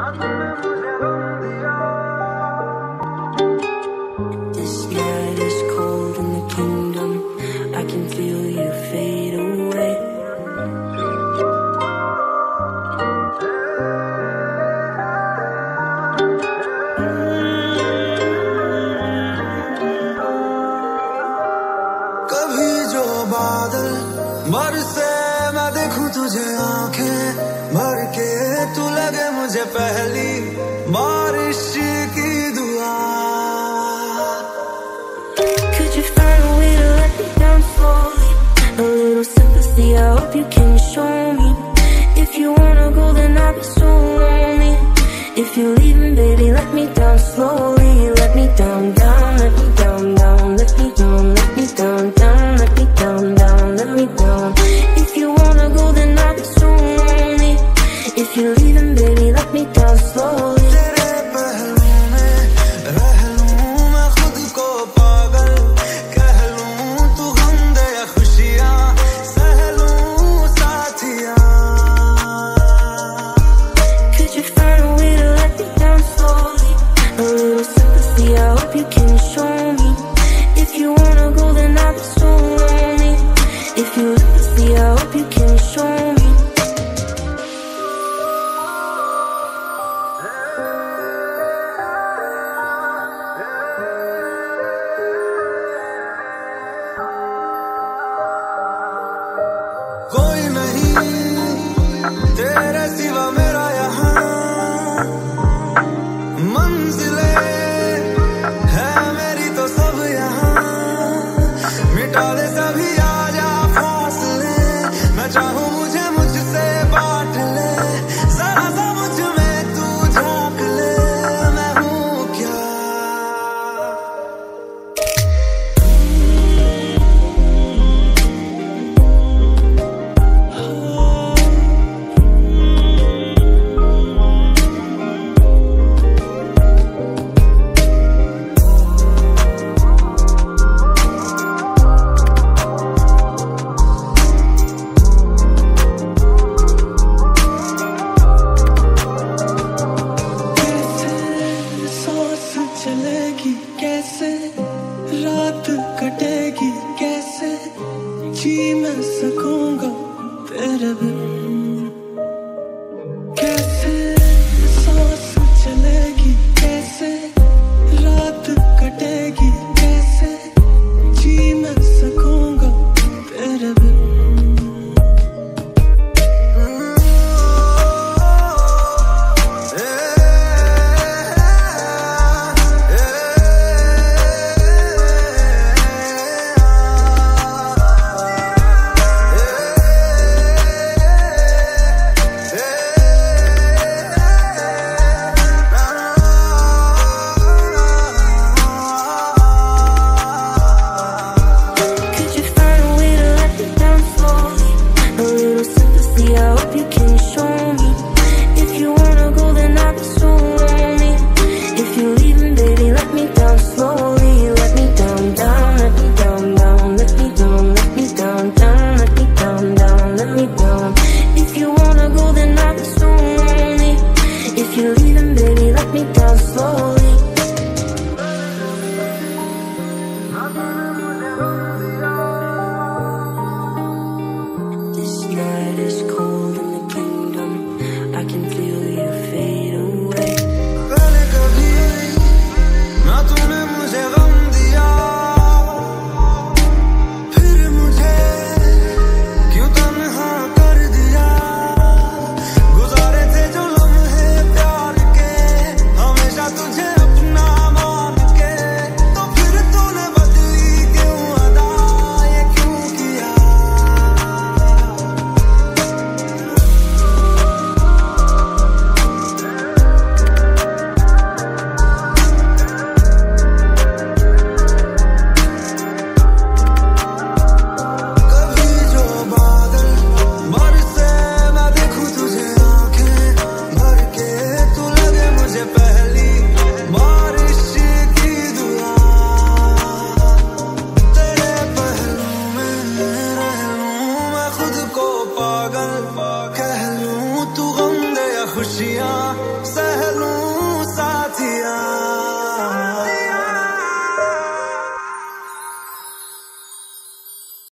This night is cold in the kingdom. I can feel you fade away. कभी जो बादल बरसे मैं देखूं तुझे आंखें भर के, तू लगे मुझे पहली बारिश की दुआ. Could you find a way to let me down slowly? A little sympathy, I hope you can show me. If you wanna go, then I'll be so lonely. If you're leaving, baby, let me down slowly. Let me down, down, let me down, down, let me down, let me down, down, let me down, down, let me down. If you wanna go, then I'll be so lonely. If you're leaving, baby, let me down slowly. तेरे पहलू में रह लूं मैं खुद को पागल, कह लूं तू गम दे या खुशियां सह लूं साथिया. Could you find a way to let me down slowly? A little sympathy, I hope you can show me. If you wanna go, then I'll be so lonely. If you sympathy, I hope you can show me. सह लूं